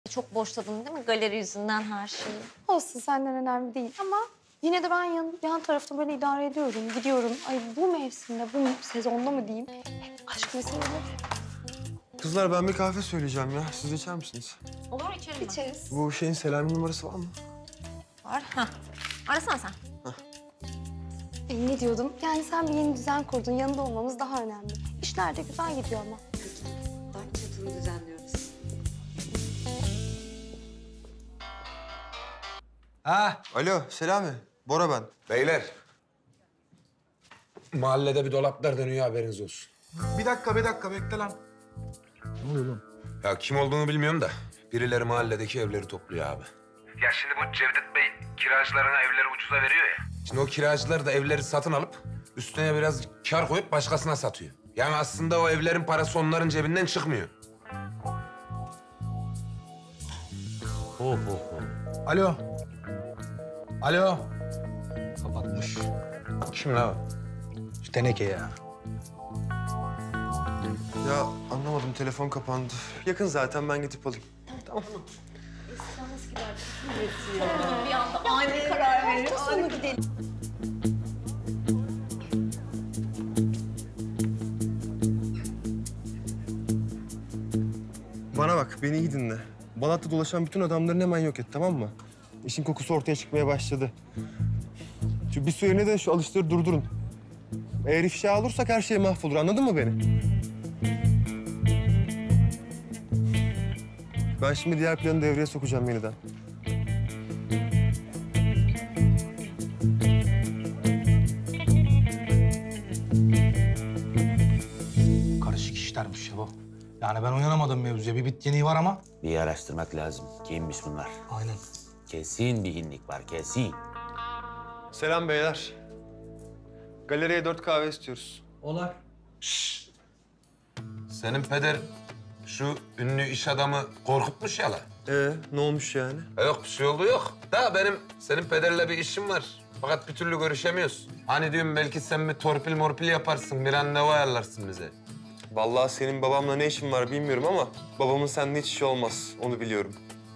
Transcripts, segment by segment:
Çok boşladın değil mi galeri yüzünden her şeyi? Olsun, senden önemli değil ama yine de ben yan tarafta böyle idare ediyorum, gidiyorum. Ay bu mevsimde, bu sezonda mı diyeyim? Hep aşk meseleleri. Kızlar ben bir kahve söyleyeceğim ya. Siz de içer misiniz? Olur içerim ben. İçeriz. Bu şeyin Selami numarası var mı? Var. Hah. Arasana sen. Ne diyordum? Yani sen bir yeni düzen kurdun, yanında olmamız daha önemli. İşler de güzel gidiyor ama. Bahçe turu düzenliyoruz. Ha, Alo Selami. Bora ben. beyler. Mahallede bir dolaplar dönüyor, haberiniz olsun. Bir dakika bekle lan. Ya kim olduğunu bilmiyorum da birileri mahalledeki evleri topluyor abi. Ya şimdi bu Cevdet Bey kiracılarına evleri ucuza veriyor ya. Şimdi o kiracılar da evleri satın alıp üstüne biraz kar koyup başkasına satıyor. Yani aslında o evlerin parası onların cebinden çıkmıyor. Alo. Alo. Kapatmış. Kim la o? Şu teneke ya. Ya anlamadım, telefon kapandı. Yakın zaten, ben gidip alayım. Bir anda ani karar verir. Ani gidelim. Bana bak, beni iyi dinle. Balat'ta dolaşan bütün adamların hemen yok et, tamam mı? İşin kokusu ortaya çıkmaya başladı. Şu bir süreliğine de şu alışları durdurun. Eğer ifşa olursak her şey mahvolur, anladın mı beni? Ben şimdi diğer planı devreye sokacağım yeniden. Karışık işlermiş ya bu. Yani ben uyanamadım mevzuya. Bir bit yeniği var ama. Bir araştırmak lazım. Kimmiş bunlar? Aynen. Kesin bir hinlik var, kesin. Selam beyler. Galeriye 4 kahve istiyoruz. Olar. Senin peder şu ünlü iş adamı korkutmuş ya la. Ne olmuş yani? Yok bir şey oldu yok. Da benim senin pederle bir işim var. Fakat bir türlü görüşemiyoruz. Hani diyorum belki sen bir torpil morpil yaparsın, bir randevu ayarlarsın bize. Vallahi senin babamla ne işin var bilmiyorum ama babamın seninle hiç işi olmaz, onu biliyorum.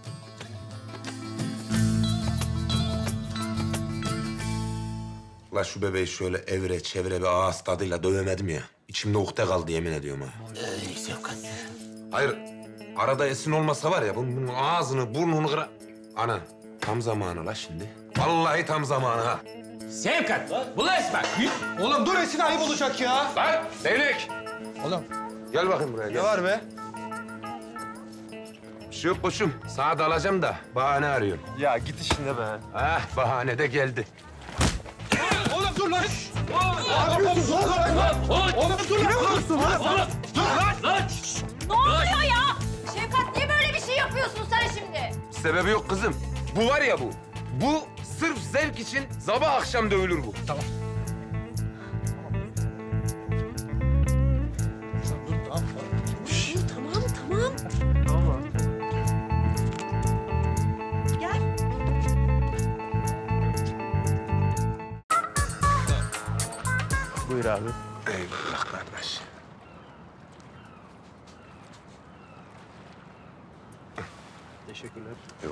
La şu bebeği şöyle evre çevre bir ağız tadıyla dövemedim ya. İçimde ukde kaldı yemin ediyorum ha. Sevkat. Hayır, arada Esin olmasa var ya bunun ağzını burnunu kıra... Ana, tam zamanı la şimdi. Vallahi tam zamanı ha. Sevkat! Bu resmen. Oğlum dur, Esin ayıp olacak ya. Lan Devlik! Oğlum. Gel bakayım buraya Ne gel. var be? Bir şey yok koçum. Sağa dalacağım da bahane arıyorum. Ya git işine be. Ah bahane de geldi. Oğlum dur lan. Ne yapıyorsun lan? Oğlum dur lan. Ne oluyor ya? Şevkat niye böyle bir şey yapıyorsun sen şimdi? Sebebi yok kızım. Bu var ya bu. Bu sırf zevk için sabah akşam dövülür bu. Tamam. Tamam. Buyur abi. Eyvallah kardeş. Teşekkürler. Yok.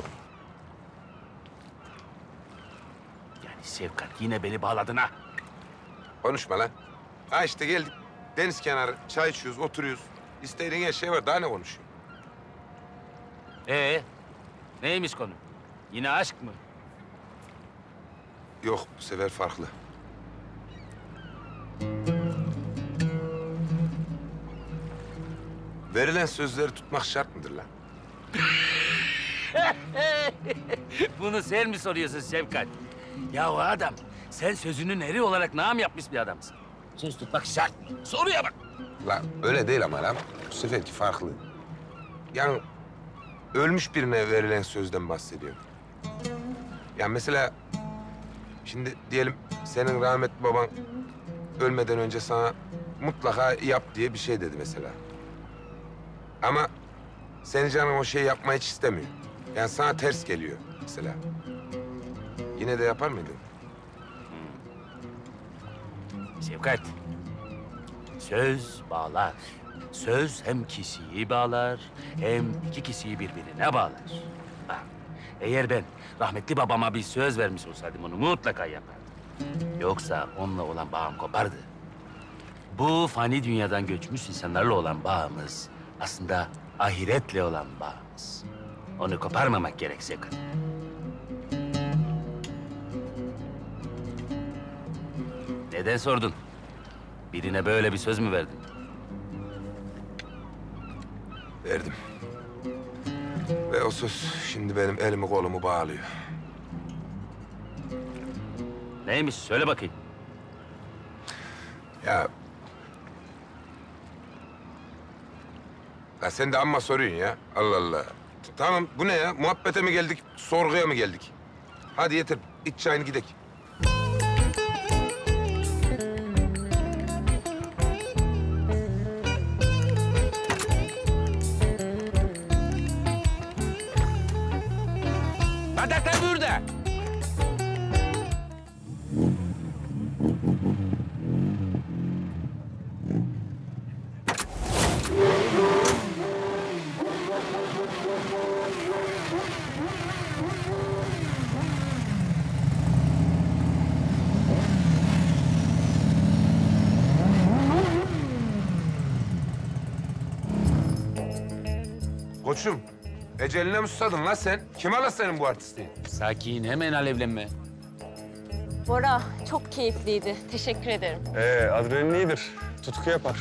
Yani Sevkat yine beni bağladın ha. Konuşma lan. Ha işte geldik. Deniz kenarı, çay içiyoruz, oturuyoruz. İstediğin her şey var. Daha ne konuşuyor? Neymiş konu? Yine aşk mı? Yok, bu sefer farklı. Verilen sözleri tutmak şart mıdır lan? Bunu sen mi soruyorsun Sevkat? Ya o adam, sen sözünün eri olarak nam yapmış bir adamsın. Söz tutmak şart mı? Soruya bak. Lan öyle değil ama lan. Bu seferki farklı. Yani ölmüş birine verilen sözden bahsediyorum. Yani mesela şimdi diyelim senin rahmetli baban ölmeden önce sana mutlaka yap diye bir şey dedi mesela. Ama senin canın o şeyi yapmayı hiç istemiyor. Yani sana ters geliyor mesela. Yine de yapar mıydın? Sevkat, söz bağlar. Söz hem kişiyi bağlar, hem iki kişiyi birbirine bağlar. Bak, eğer ben rahmetli babama bir söz vermiş olsaydım onu mutlaka yapardım. Yoksa onunla olan bağım kopardı. Bu fani dünyadan göçmüş insanlarla olan bağımız aslında ahiretle olan bağımız. Onu koparmamak gerek Sevkat. Neden sordun? Birine böyle bir söz mü verdin? Verdim. Ve o söz şimdi benim elimi kolumu bağlıyor. Neymiş? Söyle bakayım. Ya... Ya sen de amma soruyorsun ya. Allah Allah. Tamam bu ne ya? Muhabbete mi geldik, sorguya mı geldik? Hadi yeter. İç çayını gidek. Badaklar burada. Koçum, eceline mi susadın lan sen? Kim ala senin bu artistliğin? Sakin, hemen alevlenme. Bora çok keyifliydi. Teşekkür ederim. Adrenalin iyidir. Tutku yapar.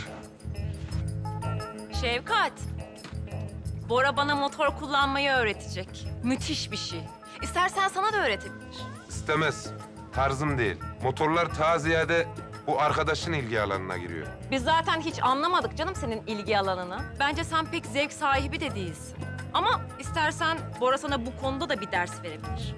Şevkat. Bora bana motor kullanmayı öğretecek. Müthiş bir şey. İstersen sana da öğretebilir. İstemez. Tarzım değil. Motorlar ta ziyade bu arkadaşın ilgi alanına giriyor. Biz zaten hiç anlamadık canım senin ilgi alanını. Bence sen pek zevk sahibi de değilsin. Ama istersen Bora sana bu konuda da bir ders verebilir.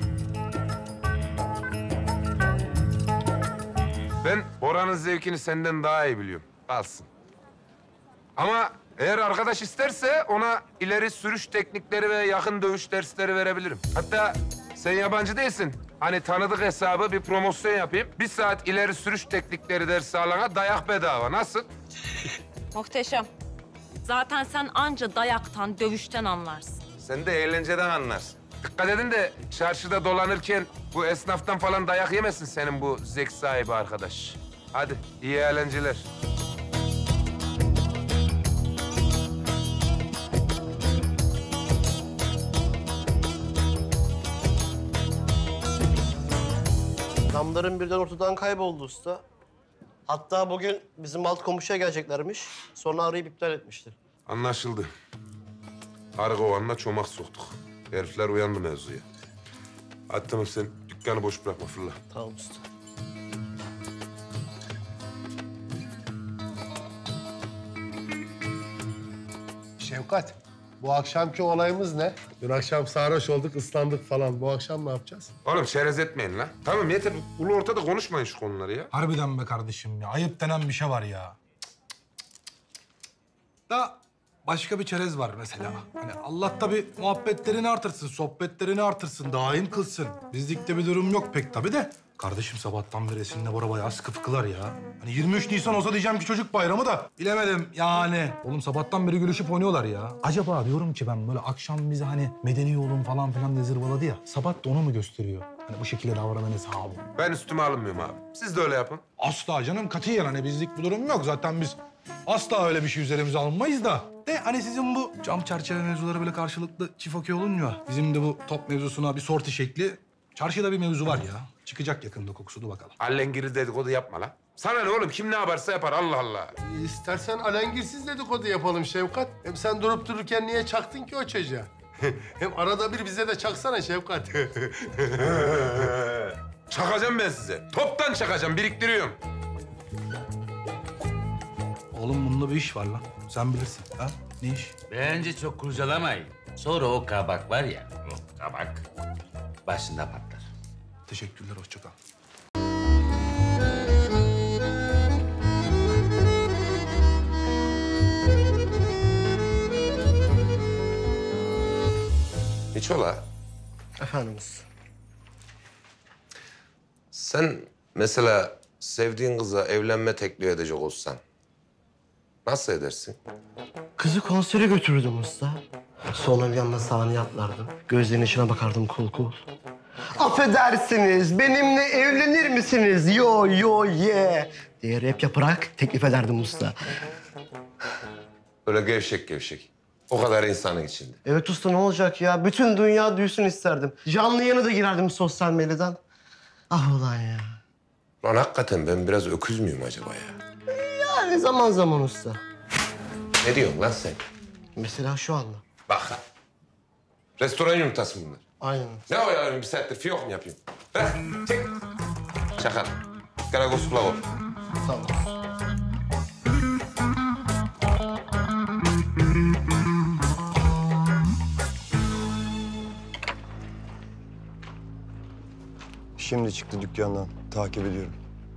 Ben Bora'nın zevkini senden daha iyi biliyorum. Kalsın. Ama eğer arkadaş isterse ona ileri sürüş teknikleri ve yakın dövüş dersleri verebilirim. Hatta sen yabancı değilsin. Hani tanıdık hesabı bir promosyon yapayım. 1 saat ileri sürüş teknikleri dersi alana dayak bedava. Nasıl? Muhteşem. Zaten sen anca dayaktan, dövüşten anlarsın. Sen de eğlenceden anlarsın. Dikkat edin de çarşıda dolanırken bu esnaftan falan dayak yemesin senin bu zevk sahibi arkadaş. Hadi iyi eğlenceler. Damların birden ortadan kayboldu usta. Hatta bugün bizim alt komşuya geleceklermiş. Sonra arayıp iptal etmiştir. Anlaşıldı. Arı kovanına çomak soktuk. Herifler uyandı mevzuya. Hadi tamam sen dükkanı boş bırakma fırla. Tamam usta. Şevkat, bu akşamki olayımız ne? Dün akşam sarhoş olduk, ıslandık falan. Bu akşam ne yapacağız? Oğlum çerez etmeyin lan. Tamam yeter. Ulu ortada konuşmayın şu konuları ya. Harbiden be kardeşim ya. Ayıp denen bir şey var ya. Da başka bir çerez var mesela. Hani Allah tabii muhabbetlerini artırsın, sohbetlerini artırsın, daim kılsın. Bizlikte bir durum yok pek tabii de. Kardeşim sabahtan beri Esin'le Bora bayağı sıkı fıkılar ya. Hani 23 Nisan olsa diyeceğim ki çocuk bayramı da bilemedim yani. Oğlum sabahtan beri gülüşüp oynuyorlar ya. Acaba diyorum ki ben böyle akşam bize hani medeni yolun falan filan diye zırvaladı ya. Sabah da onu mu gösteriyor? Hani bu şekilde davranan hesabı. Ben üstüme alınmıyorum abi. Siz de öyle yapın. Asla canım katiyen hani bizlik bir durum yok. Zaten biz asla öyle bir şey üzerimize alınmayız da. De hani sizin bu cam çerçeve mevzuları böyle karşılıklı çift okey olunca bizim de bu top mevzusuna bir sorti şekli. Çarşıda bir mevzu var ya. Çıkacak yakında kokusu, dur bakalım. Allengiri dedikodu yapma lan. Sana ne oğlum? Kim ne yaparsa yapar. Allah Allah. İstersen alengirsiz dedikodu yapalım Şevkat. Hem sen durup dururken niye çaktın ki o çocuğa? Hem arada bir bize de çaksana Şevkat. Çakacağım ben size. Toptan çakacağım. Biriktiriyorum. Oğlum bunda bir iş var lan. Sen bilirsin. Ha? Ne iş? Bence çok kurcalamayın. Sonra o kabak var ya, o kabak başında patlar. Teşekkürler, hoşça kal. Hiç ola. Efendimiz. Sen mesela sevdiğin kıza evlenme teklif edecek olsan... Nasıl edersin? Kızı konsere götürürdüm usta. Sonra bir yanına sahneye atlardım. Gözlerinin içine bakardım kul kul. Affedersiniz, benimle evlenir misiniz? Yo yo ye diye rap yaparak teklif ederdim usta. Böyle gevşek gevşek. O kadar insanın içinde. Evet usta, ne olacak ya? Bütün dünya duysun isterdim. Canlı yayına da girerdim sosyal medyadan. Ah ulan ya. Lan hakikaten ben biraz öküz müyüm acaba ya? Yani zaman zaman usta. Ne diyorsun lan sen? Mesela şu anda. Bak lan. Restoran yumurtası bunlar. Aynen. Ne o ya? Bir saattir fiyok mu yapayım? Bırak, çek. Çakal. Karagos Flavo. Sağ ol. Şimdi çıktı dükkandan. Takip ediyorum.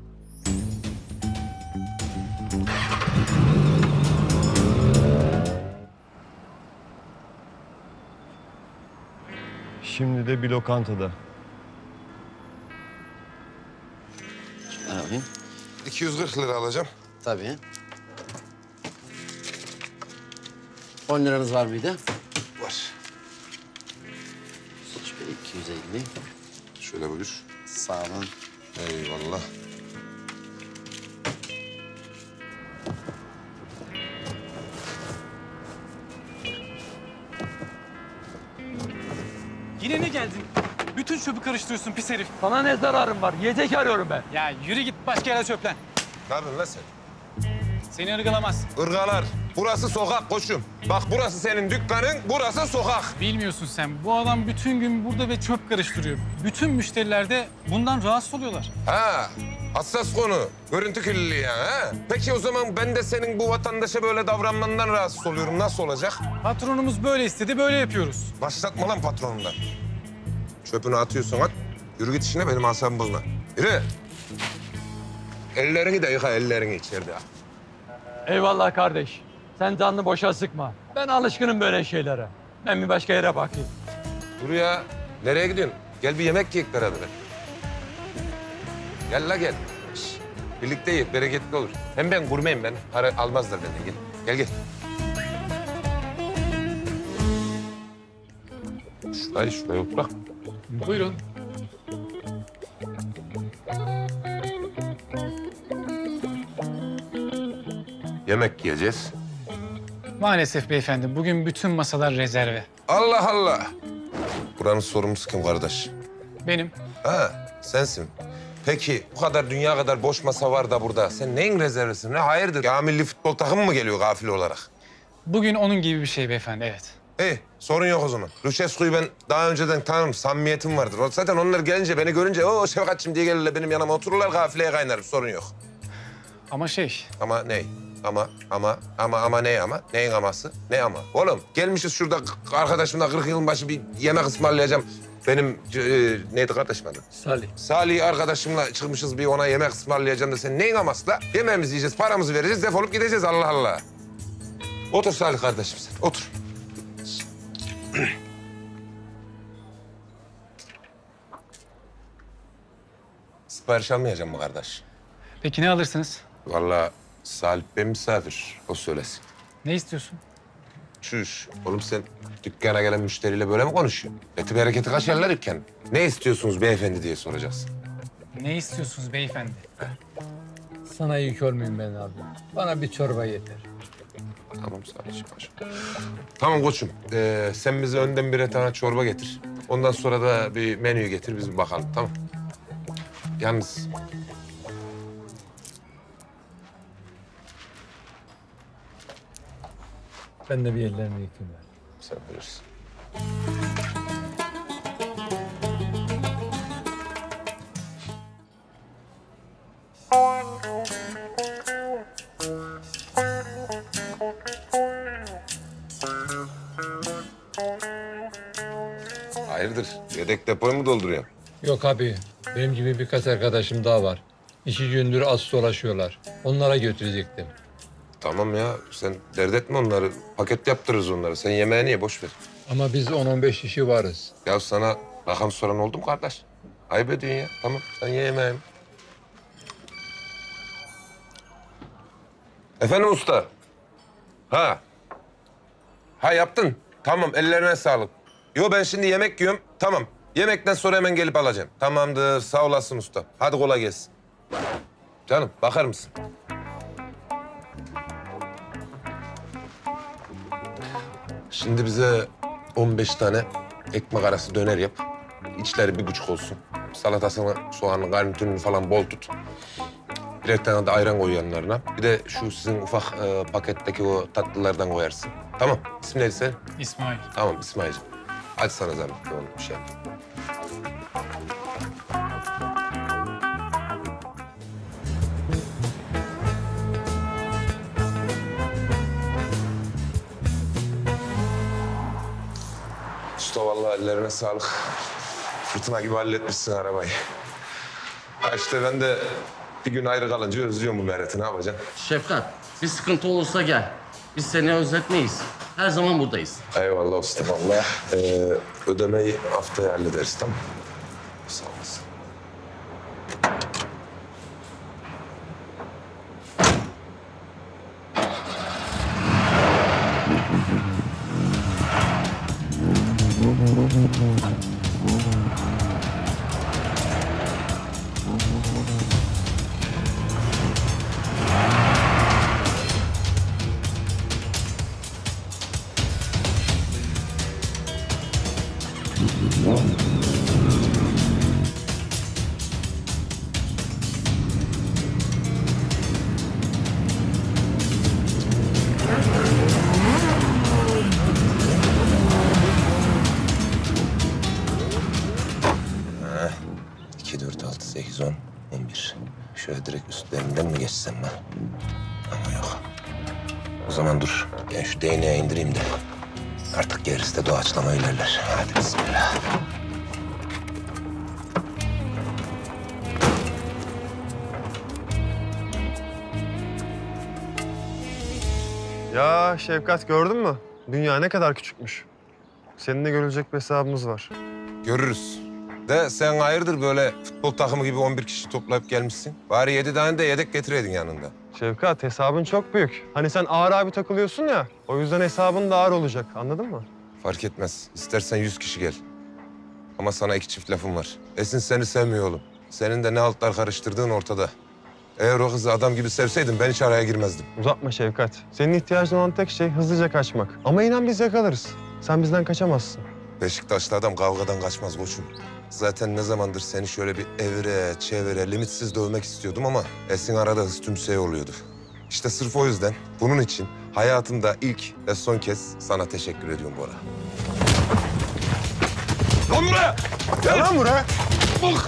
Şimdi de bir lokantada. Abi. 240 lira alacağım. Tabii. 10 liranız var mıydı? Var. Şöyle 250. Şöyle buyur. Sağ olun. Eyvallah. Yine ne geldin? Bütün çöpü karıştırıyorsun pis herif. Sana ne zararım var? Yiyecek arıyorum ben. Ya yürü git başka yere çöplen. Ne yapıyorsun lan sen? Seni ırgalamaz. Irgalar. Burası sokak koçum. Bak burası senin dükkanın, burası sokak. Bilmiyorsun sen. Bu adam bütün gün burada ve çöp karıştırıyor. Bütün müşteriler de bundan rahatsız oluyorlar. Ha, hassas konu. Görüntü kirliliği yani, ha? Peki o zaman ben de senin bu vatandaşa böyle davranmandan rahatsız oluyorum. Nasıl olacak? Patronumuz böyle istedi, böyle yapıyoruz. Başlatma lan patronundan. Çöpünü atıyorsun at. Yürü git işine, benim asabımı bozma. Yürü. Ellerini de yıka, ellerini içeride. Eyvallah kardeş. Sen canını boşa sıkma. Ben alışkınım böyle şeylere. Ben bir başka yere bakayım. Dur ya. Nereye gidiyorsun? Gel bir yemek yiyek beraber. Gel la gel. Şş, birlikte yiyek, bereketli olur. Hem ben gurmeyim ben. Para almazlar benden. Gel, gel gel. Şuraya otur bak. Buyurun. Yemek yiyeceğiz. Maalesef beyefendi, bugün bütün masalar rezerve. Allah Allah. Buranın sorumlusu kim kardeş? Benim. Ha, sensin. Peki bu kadar dünya kadar boş masa var da burada. Sen neyin rezervisin? Ne hayırdır? Ya milli futbol takımı mı geliyor gafil olarak? Bugün onun gibi bir şey beyefendi, evet. İyi, sorun yok o zaman. Lucescu'yu ben daha önceden tanırım, samimiyetim vardır. Zaten onlar gelince, beni görünce o Şefkatçım diye gelirler benim yanıma otururlar, gafileye kaynarım. Sorun yok. Ama şey, Ama ne? Ama ne ama? Neyin aması? Ne ama? Oğlum gelmişiz şurada arkadaşımla 40 yılın başı bir yemek ısmarlayacağım. Benim neydi kardeşim adı? Salih. Salih arkadaşımla çıkmışız bir ona yemek ısmarlayacağım da sen neyin aması la? Yemeğimizi yiyeceğiz, paramızı vereceğiz, defolup gideceğiz Allah Allah. Otur Salih kardeşim sen, otur. Sipariş almayacağım mı kardeş? peki ne alırsınız? Vallahi Salih Bey misafir, o söylesin. Ne istiyorsun? Çüş. Oğlum sen dükkana gelen müşteriyle böyle mi konuşuyorsun? Eti bereketi kaçarlar dükkan. Ne istiyorsunuz beyefendi diye soracaksın. Ne istiyorsunuz beyefendi? Sana yük olmayayım ben abi. Bana bir çorba yeter. Tamam Salih'ciğim. Tamam koçum. Sen bize önden birer tane çorba getir. Ondan sonra da bir menüyü getir biz bir bakalım tamam. Yalnız Ben de bir ellerimi yıkayayım. sen bilirsin. Hayırdır? Yedek depoyu mu dolduruyorsun? Yok abi. Benim gibi birkaç arkadaşım daha var. İşi gündür az dolaşıyorlar. Onlara götürecektim. Tamam ya, sen dert etme onları. Paket yaptırırız onları. Sen yemeğini ye, boş ver. Ama biz 10-15 kişi varız. Ya sana rakam soran oldu mu kardeş? Ayıp ediyorsun ya. Tamam, sen ye yemeğini. Efendim usta? Ha. Ha yaptın. Tamam ellerine sağlık. Yo ben şimdi yemek yiyorum. Tamam. Yemekten sonra hemen gelip alacağım. Tamamdır. Sağ olasın usta. Hadi kolay gelsin. Canım bakar mısın? Şimdi bize 15 tane ekmek arası döner yap. İçleri 1,5 olsun. Salatasını, soğanını, garnitürünü falan bol tut. Birer tane de ayran koy yanlarına. Bir de şu sizin ufak paketteki o tatlılardan koyarsın. Tamam. İsmin neydi senin? İsmail. Tamam İsmail'cim. Hadi sana zahmet. Oğlum bir şey yap. Usta vallahi ellerine sağlık. Fırtına gibi halletmişsin arabayı. Ha işte ben de bir gün ayrı kalınca özlüyorum bu Mert'i. Ne yapacaksın? Şefkat, bir sıkıntı olursa gel. Biz seni özletmeyiz. Her zaman buradayız. Eyvallah usta. Vallahi ödemeyi haftaya hallederiz tamam mı? Sağ olasın. Ha, 2, 4, 6, 8, 10, 11. Şöyle direkt üstlerinden mi geçsem ben? Ama yok. O zaman dur. Ben şu değneği indireyim de. Artık gerisi de doğaçlama ilerler. Hadi bismillah. Ya Şevkat gördün mü? Dünya ne kadar küçükmüş. Seninle görülecek bir hesabımız var. Görürüz. De sen hayırdır böyle futbol takımı gibi 11 kişi toplayıp gelmişsin? Bari 7 tane de yedek getireydin yanında. Şevkat hesabın çok büyük. Hani sen ağır abi takılıyorsun ya. O yüzden hesabın da ağır olacak. Anladın mı? Fark etmez. İstersen 100 kişi gel. Ama sana 2 çift lafım var. Esin seni sevmiyor oğlum. Senin de ne altlar karıştırdığın ortada. Eğer o kızı adam gibi sevseydin ben hiç araya girmezdim. Uzatma Şevkat. Senin ihtiyacın olan tek şey hızlıca kaçmak. Ama inan biz yakalarız. Sen bizden kaçamazsın. Beşiktaşlı adam kavgadan kaçmaz koçum. Zaten ne zamandır seni şöyle bir evire, çevire, limitsiz dövmek istiyordum ama Esin arada hız tümseye oluyordu. İşte sırf o yüzden bunun için hayatımda ilk ve son kez sana teşekkür ediyorum Bora. Lan buraya! Gel lan buraya! Bak!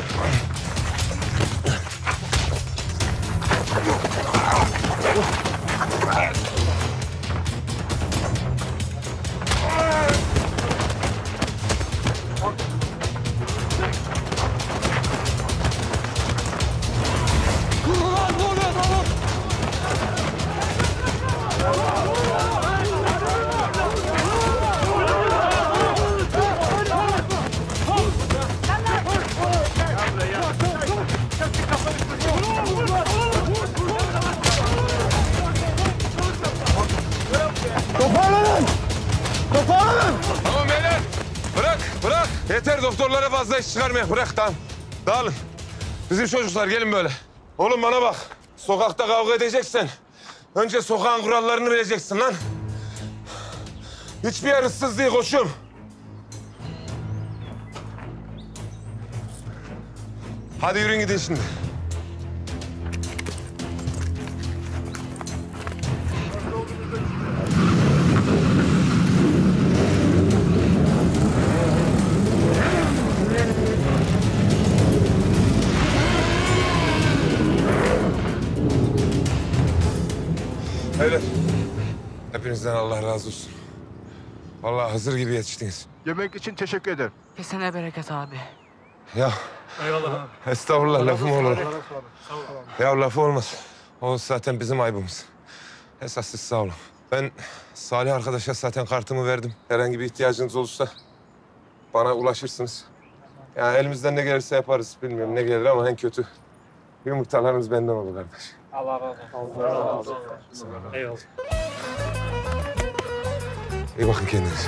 Toparlanın! Toparlanın! Tamam beyler! Bırak, bırak! Yeter doktorlara fazla iş çıkarmayın. Bırak tamam. Dağılın. Bizim çocuklar gelin böyle. Oğlum bana bak. Sokakta kavga edeceksen önce sokağın kurallarını bileceksin lan. Hiçbir yer ıssız değil koçum. Hadi yürüyün gidin şimdi. Beyler, hepinizden Allah razı olsun. Vallahi hazır gibi yetiştiniz. Yemek için teşekkür ederim. Kesene bereket abi. Ya Eyvallah abi. estağfurullah lafım olur. Ya lafı olmaz. O zaten bizim aybımız. Esas siz sağ olun. Ben Salih arkadaşa zaten kartımı verdim. Herhangi bir ihtiyacınız olursa bana ulaşırsınız. Yani elimizden ne gelirse yaparız. Bilmiyorum ne gelir ama en kötü yumurtalarınız benden olur kardeş. Allah razı olsun. Allah razı olsun. Eyvallah. İyi bakın kendinize.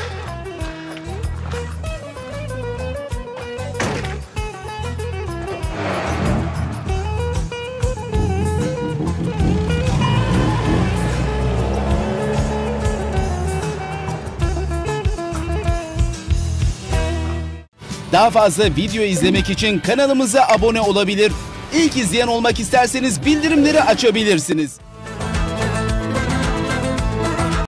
Daha fazla video izlemek için kanalımıza abone olabilir. İlk izleyen olmak isterseniz bildirimleri açabilirsiniz.